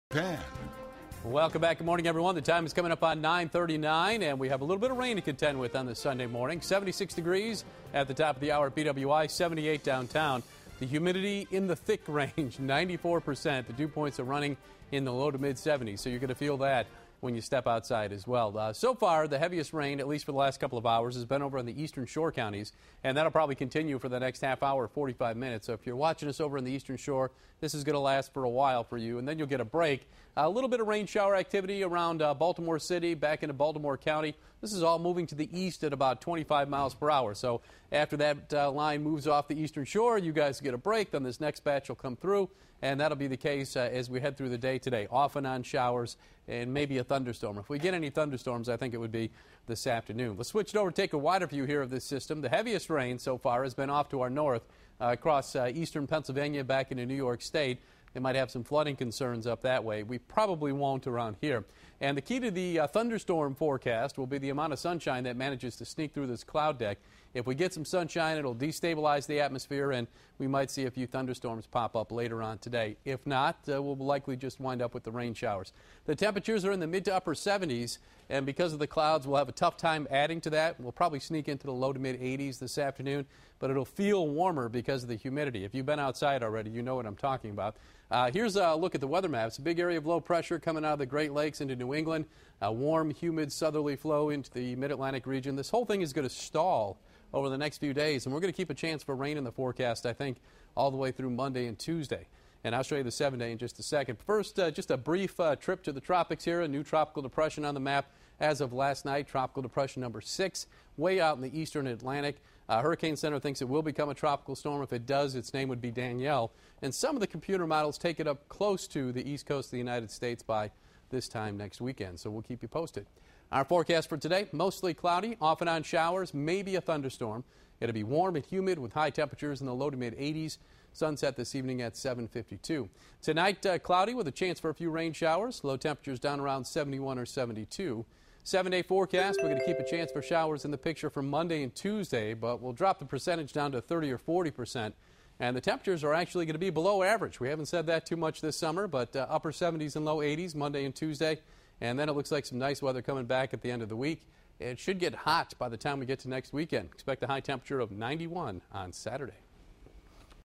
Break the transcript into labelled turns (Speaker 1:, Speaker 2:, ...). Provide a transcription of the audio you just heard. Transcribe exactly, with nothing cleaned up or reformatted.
Speaker 1: Pan.
Speaker 2: Welcome back. Good morning, everyone. The time is coming up on nine thirty-nine, and we have a little bit of rain to contend with on this Sunday morning. seventy-six degrees at the top of the hour at B W I, seventy-eight downtown. The humidity in the thick range, ninety-four percent. The dew points are running in the low to mid seventies, so you're going to feel that when you step outside as well. Uh, so far, the heaviest rain, at least for the last couple of hours, has been over in the eastern shore counties, and that'll probably continue for the next half hour, forty-five minutes. So if you're watching us over in the eastern shore, this is going to last for a while for you, and then you'll get a break. A little bit of rain shower activity around uh, Baltimore City, back into Baltimore County. This is all moving to the east at about twenty-five miles per hour. So after that uh, line moves off the eastern shore, you guys get a break. Then this next batch will come through, and that'll be the case uh, as we head through the day today. Off and on showers and maybe a thunderstorm. If we get any thunderstorms, I think it would be this afternoon. Let's switch it over, take a wider view here of this system. The heaviest rain so far has been off to our north uh, across uh, eastern Pennsylvania back into New York State. They might have some flooding concerns up that way. We probably won't around here. And the key to the uh, thunderstorm forecast will be the amount of sunshine that manages to sneak through this cloud deck. If we get some sunshine, it'll destabilize the atmosphere, and we might see a few thunderstorms pop up later on today. If not, uh, we'll likely just wind up with the rain showers. The temperatures are in the mid to upper seventies, and because of the clouds, we'll have a tough time adding to that. We'll probably sneak into the low to mid eighties this afternoon, but it'll feel warmer because of the humidity. If you've been outside already, you know what I'm talking about. Uh, here's a look at the weather maps. A big area of low pressure coming out of the Great Lakes into New England. A warm, humid southerly flow into the mid-Atlantic region. This whole thing is going to stall over the next few days, and we're going to keep a chance for rain in the forecast, I think, all the way through Monday and Tuesday. And I'll show you the seven-day in just a second. First, uh, just a brief uh, trip to the tropics here. A new tropical depression on the map as of last night, tropical depression number six, way out in the eastern Atlantic. Uh, Hurricane Center thinks it will become a tropical storm. If it does, its name would be Danielle. And some of the computer models take it up close to the east coast of the United States by this time next weekend. So we'll keep you posted. Our forecast for today, mostly cloudy, off and on showers, maybe a thunderstorm. It'll be warm and humid with high temperatures in the low to mid eighties. Sunset this evening at seven fifty-two. Tonight, uh, cloudy with a chance for a few rain showers. Low temperatures down around seventy-one or seventy-two. Seven-day forecast, we're going to keep a chance for showers in the picture for Monday and Tuesday, but we'll drop the percentage down to thirty or forty percent. And the temperatures are actually going to be below average. We haven't said that too much this summer, but uh, upper seventies and low eighties Monday and Tuesday. And then it looks like some nice weather coming back at the end of the week. It should get hot by the time we get to next weekend. Expect a high temperature of ninety-one on Saturday.